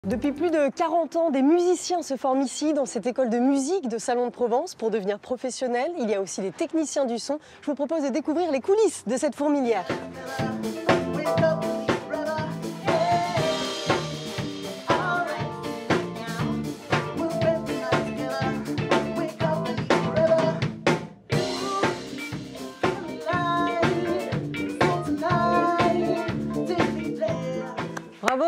Depuis plus de 40 ans, des musiciens se forment ici, dans cette école de musique de Salon de Provence, pour devenir professionnels. Il y a aussi des techniciens du son. Je vous propose de découvrir les coulisses de cette fourmilière. Bravo!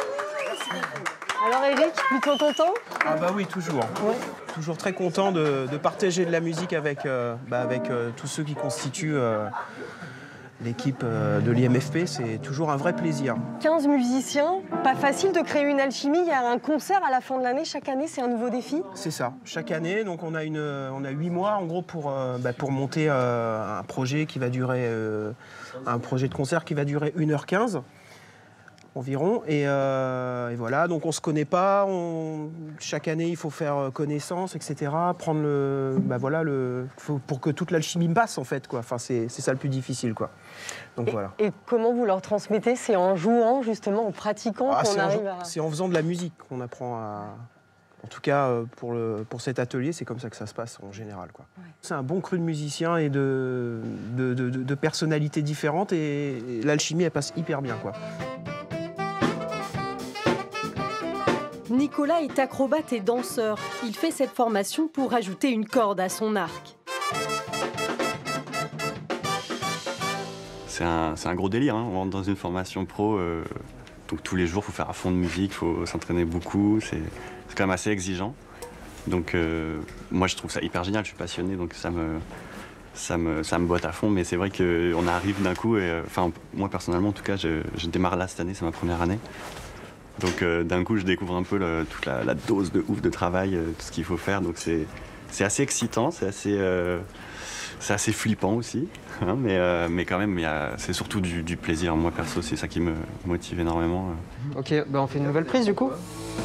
Alors Eric, plutôt content? Ah bah oui, toujours. Ouais. Toujours très content de partager de la musique avec, tous ceux qui constituent l'équipe de l'IMFP. C'est toujours un vrai plaisir. 15 musiciens, pas facile de créer une alchimie. Il y a un concert à la fin de l'année. Chaque année, c'est un nouveau défi? C'est ça. Chaque année, donc on a 8 mois en gros pour monter un projet qui va durer, un projet de concert qui va durer 1h15. Environ. Et voilà, donc on se connaît pas. Chaque année, il faut faire connaissance, etc. Prendre pour que toute l'alchimie passe, en fait, quoi. Enfin, c'est ça le plus difficile, quoi. Donc voilà. Et comment vous leur transmettez? C'est en jouant, justement, en pratiquant qu'on arrive à... C'est en faisant de la musique qu'on apprend à... En tout cas, pour cet atelier, c'est comme ça que ça se passe en général, quoi. Ouais. C'est un bon cru de musiciens et de personnalités différentes. Et l'alchimie, elle passe hyper bien, quoi. Nicolas est acrobate et danseur. Il fait cette formation pour ajouter une corde à son arc. C'est un gros délire, hein. On rentre dans une formation pro, donc tous les jours, il faut faire à fond de musique, il faut s'entraîner beaucoup, c'est quand même assez exigeant. Donc moi, je trouve ça hyper génial, je suis passionné, donc ça me botte à fond, mais c'est vrai qu'on arrive d'un coup, et moi personnellement, en tout cas, je démarre là cette année, c'est ma première année. Donc d'un coup, je découvre un peu toute la dose de ouf de travail, tout ce qu'il faut faire. Donc c'est assez excitant, c'est assez flippant aussi. Hein, mais quand même, c'est surtout du plaisir. Moi, perso, c'est ça qui me motive énormément. Ok, on fait une nouvelle prise du coup.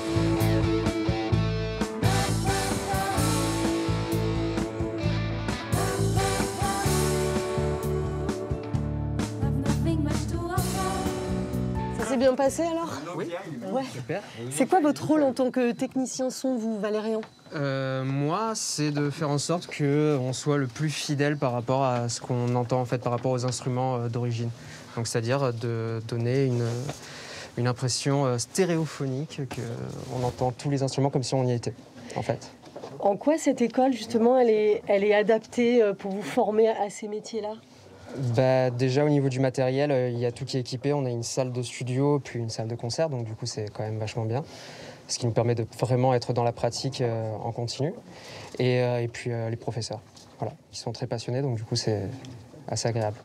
C'est bien passé alors? Oui. Ouais. Super. C'est quoi votre rôle en tant que technicien son, vous, Valérian? Moi, c'est de faire en sorte qu'on soit le plus fidèle par rapport à ce qu'on entend en fait, par rapport aux instruments d'origine. Donc, c'est-à-dire de donner une impression stéréophonique, qu'on entend tous les instruments comme si on y était, en fait. En quoi cette école, justement, elle est adaptée pour vous former à ces métiers-là? Déjà au niveau du matériel, il y a tout qui est équipé. On a une salle de studio, puis une salle de concert, donc du coup c'est quand même vachement bien. Ce qui nous permet de vraiment être dans la pratique en continu. Et puis les professeurs, voilà, ils sont très passionnés, donc du coup c'est assez agréable.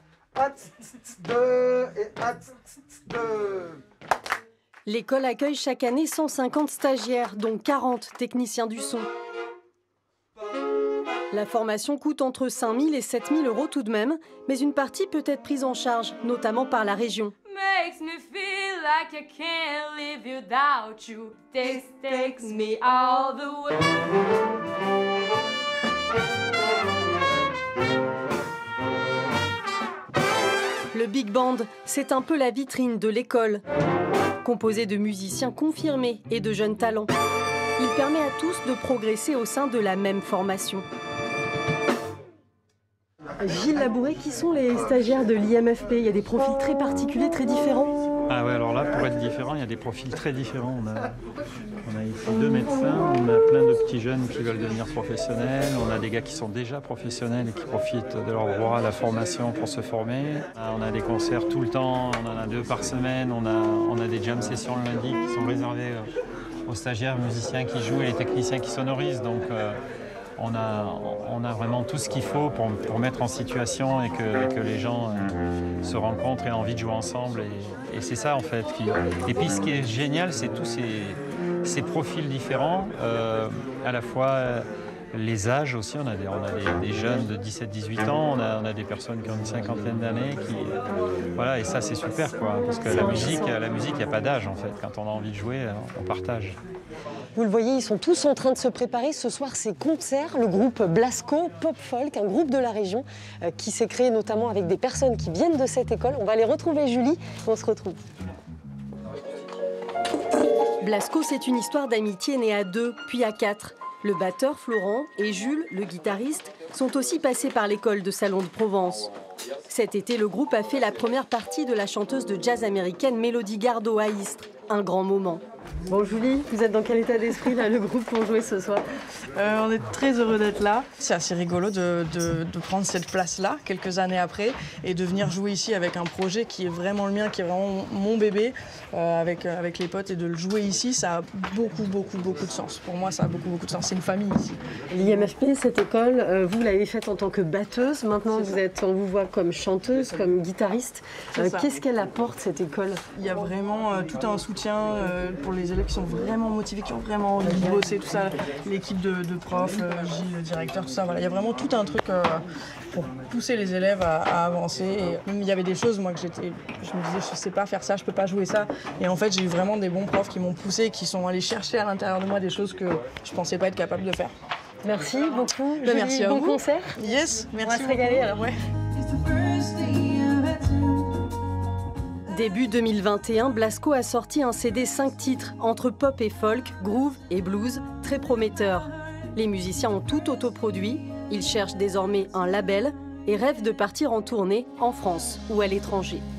L'école accueille chaque année 150 stagiaires, dont 40 techniciens du son. La formation coûte entre 5 000 et 7 000 € tout de même, mais une partie peut être prise en charge, notamment par la région. Makes me feel like I can't live without you. Takes me all the way. Le Big Band, c'est un peu la vitrine de l'école. Composé de musiciens confirmés et de jeunes talents, il permet à tous de progresser au sein de la même formation. Gilles Labouret, qui sont les stagiaires de l'IMFP? Il y a des profils très particuliers, très différents. Ah ouais, alors là, pour être différent, il y a des profils très différents. On a ici 2 médecins, on a plein de petits jeunes qui veulent devenir professionnels, on a des gars qui sont déjà professionnels et qui profitent de leur droit à la formation pour se former. On a des concerts tout le temps, on en a 2 par semaine, on a des jam sessions le lundi qui sont réservées aux stagiaires musiciens qui jouent et les techniciens qui sonorisent. Donc, on a vraiment tout ce qu'il faut pour mettre en situation et que les gens se rencontrent et aient envie de jouer ensemble. Et c'est ça, en fait. Et puis, ce qui est génial, c'est tous ces profils différents, à la fois les âges aussi. On a des jeunes de 17-18 ans, on a des personnes qui ont une cinquantaine d'années. Voilà, et ça, c'est super, quoi. Parce que la musique, il n'y a pas d'âge, en fait. Quand on a envie de jouer, on partage. Vous le voyez, ils sont tous en train de se préparer. Ce soir, c'est concert. Le groupe Blasco Pop Folk, un groupe de la région qui s'est créé notamment avec des personnes qui viennent de cette école. On va aller retrouver Julie et on se retrouve. Blasco, c'est une histoire d'amitié née à 2, puis à 4. Le batteur Florent et Jules, le guitariste, sont aussi passés par l'école de Salon de Provence. Cet été, le groupe a fait la première partie de la chanteuse de jazz américaine Mélodie Gardot à Istres. Un grand moment. Bon Julie, vous êtes dans quel état d'esprit là, le groupe pour jouer ce soir? On est très heureux d'être là. C'est assez rigolo de prendre cette place-là, quelques années après, et de venir jouer ici avec un projet qui est vraiment le mien, qui est vraiment mon bébé, avec les potes, et de le jouer ici, ça a beaucoup de sens. Pour moi, ça a beaucoup de sens. C'est une famille ici. L'IMFP, cette école, vous l'avez faite en tant que batteuse. Maintenant, on vous voit comme chanteuse, comme guitariste. Qu'est-ce qu'elle apporte, cette école? Il y a vraiment tout un soutien pour les élèves qui sont vraiment motivés, qui ont vraiment envie de bosser, tout ça. L'équipe de profs, Gilles, le directeur, tout ça. Voilà. Il y a vraiment tout un truc pour pousser les élèves à avancer. Et même, il y avait des choses, moi, je me disais, je sais pas faire ça, je peux pas jouer ça. Et en fait, j'ai eu vraiment des bons profs qui m'ont poussé, qui sont allés chercher à l'intérieur de moi des choses que je pensais pas être capable de faire. Merci beaucoup. Merci à vous. Bon concert. Yes, merci. On va se régaler alors. Ouais. Début 2021, Blasco a sorti un CD 5 titres, entre pop et folk, groove et blues, très prometteur. Les musiciens ont tout autoproduit, ils cherchent désormais un label et rêvent de partir en tournée en France ou à l'étranger.